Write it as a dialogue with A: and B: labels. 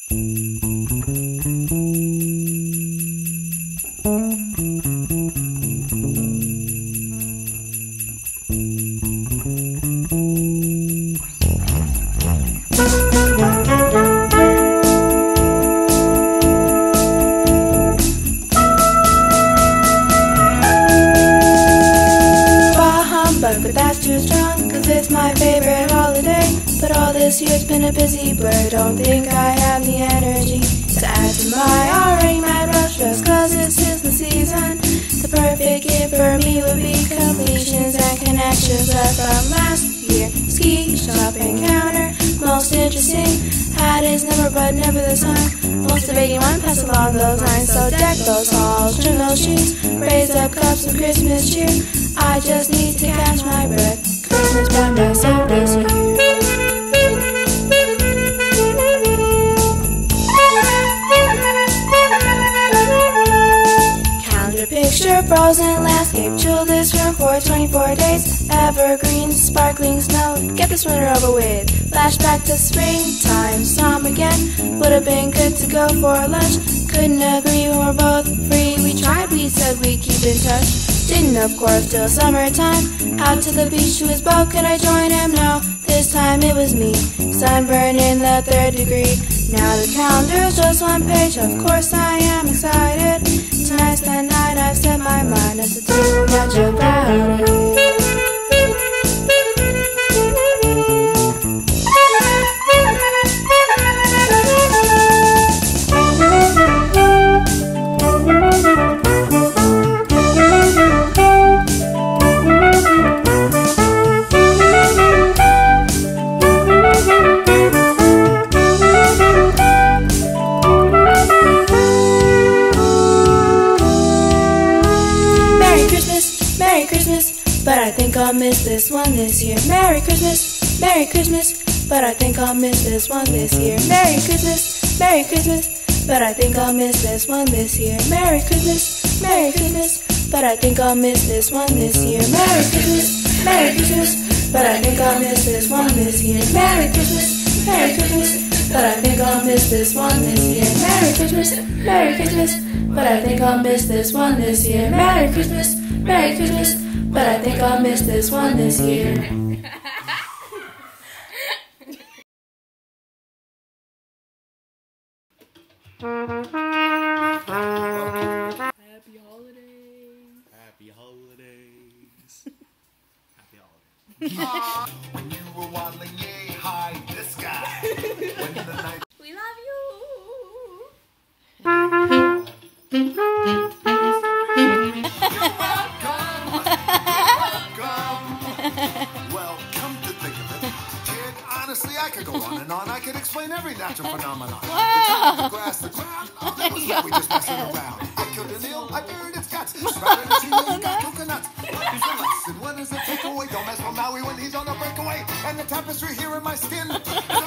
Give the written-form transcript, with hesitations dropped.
A: But that's too strong, cause it's my favorite holiday. But all this year's been a busy blur, don't think I have the energy to add to my already mad rush, just cause it's the season. The perfect gift for me would be completions and connections left from last year. Ski shop encounter, most interesting, had his number but never the time. Most of 81 pass along those lines, so deck those halls, trim those sheets, raise up cups of Christmas cheer. I just need to catch my breath, Christmas by myself this year. Calendar picture, frozen landscape, chill this room for 24 days. Evergreens, sparkling snow, get this winter over with. Flashback to springtime, storm again. Would have been good to go for lunch. Couldn't agree when we're both free. We tried, we said we'd keep in touch. Didn't, of course, till summertime. Out to the beach to his boat, could I join him? No, this time it was me. Sunburn in the 3rd degree. Now the calendar's just one page, of course I am excited. Tonight's the night I've set my mind not to do much about it. But I think I'll miss this one this year. Merry Christmas, Merry Christmas, but I think I'll miss this one this year. Merry Christmas, Merry Christmas, but I think I'll miss this one this year. Merry Christmas, Merry Christmas, but I think I'll miss this one this year. Merry Christmas, Merry Christmas, but I think I'll miss this one this year. Merry Christmas, Merry Christmas, but I think I'll miss this one this year. Merry Christmas, Merry Christmas, but I think I'll miss this one this year. Merry Christmas, Merry Christmas, but I think I'll miss this one this year.
B: Happy holidays.
C: Happy holidays. Happy holidays. When you were waddling, yay, hi, this guy. When the night.
B: We love you.
C: Well, come to think of it, kid, honestly, I could go on and on. I could explain every natural phenomenon.
B: Wow.
C: The grass, the ground, oh, that was where we just messing around. I killed an eel, I buried its guts. Sprouted a tree, you got coconuts. What is the lesson? What is the takeaway? Don't mess with Maui when he's on a breakaway. And the tapestry here in my skin.